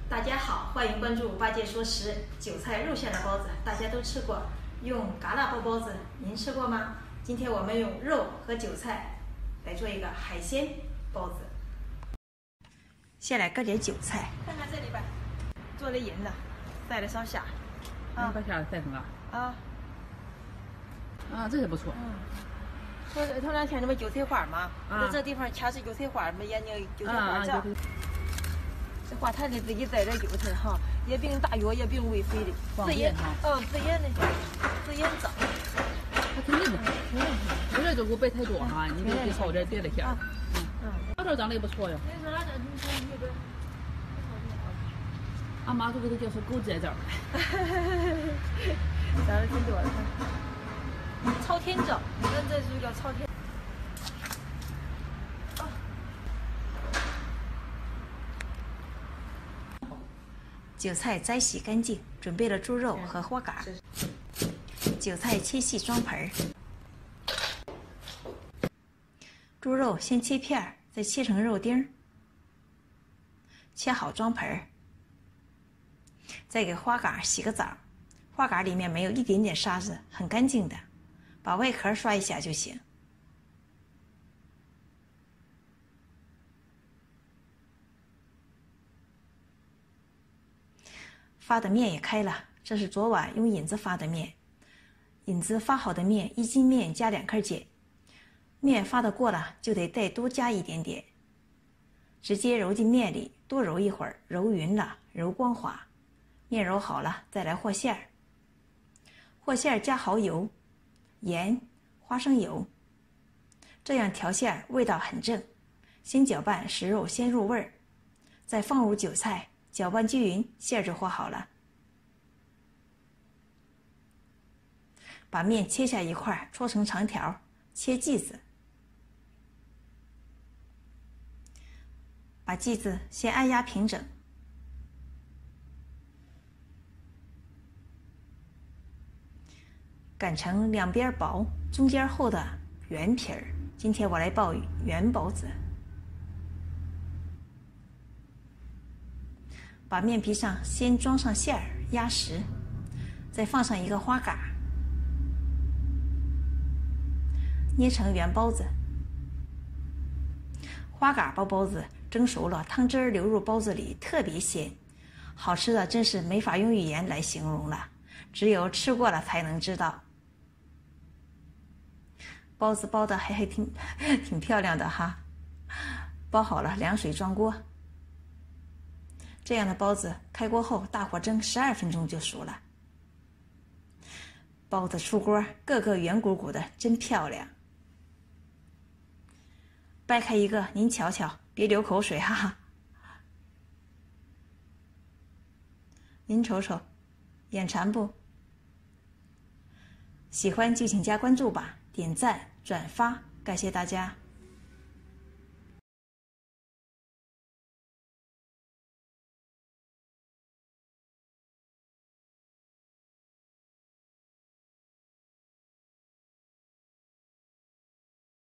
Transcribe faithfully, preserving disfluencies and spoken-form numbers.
大家好，欢迎关注八戒说食。韭菜肉馅的包子大家都吃过，用嘎啦包包子您吃过吗？今天我们用肉和韭菜来做一个海鲜包子。先来割点韭菜，看看这里边做的银子，带了烧虾， 啊，把虾带上了。 啊， 啊，这也不错。 嗯，头头两天那不韭菜花吗？ 啊， 在这地方掐是韭菜花，没研究韭菜花啊酱。这花坛里自己栽点韭菜哈，也不用打药，也不用喂肥的，自然，嗯，自然的，自然长。 它肯定的，肯定的。有点就给我摆太多哈，你给少点别的馅。嗯嗯，老头长得也不错呀。俺妈都给他叫是狗摘枣。 长得挺多的。朝天椒，咱这就叫朝天。韭菜摘洗干净，准备了猪肉和花蛤。韭菜切细装盆儿，猪肉先切片儿，再切成肉丁儿，切好装盆儿。再给花蛤洗个澡，花蛤里面没有一点点沙子，很干净的，把外壳刷一下就行。发的面也开了，这是昨晚用引子发的面。引子发好的面，一斤面加两克碱。面发的过了，就得再多加一点点。直接揉进面里，多揉一会儿，揉匀了，揉光滑。面揉好了，再来和馅儿。和馅儿加蚝油、盐、花生油，这样调馅儿味道很正。先搅拌，使肉先入味儿，再放入韭菜。搅拌均匀，馅儿就和好了。把面切下一块，搓成长条，切剂子。把剂子先按压平整，擀成两边薄、中间厚的圆皮儿。今天我来包圆包子。把面皮上先装上馅儿，压实，再放上一个花蛤，捏成圆包子。花蛤包包子蒸熟了，汤汁儿流入包子里，特别鲜，好吃的真是没法用语言来形容了，只有吃过了才能知道。包子包的还还挺挺漂亮的哈，包好了凉水装锅。这样的包子开锅后大火蒸十二分钟就熟了。包子出锅，个个圆鼓鼓的，真漂亮。掰开一个，您瞧瞧，别流口水哈哈。您瞅瞅，眼馋不？喜欢就请加关注吧，点赞、转发，感谢大家。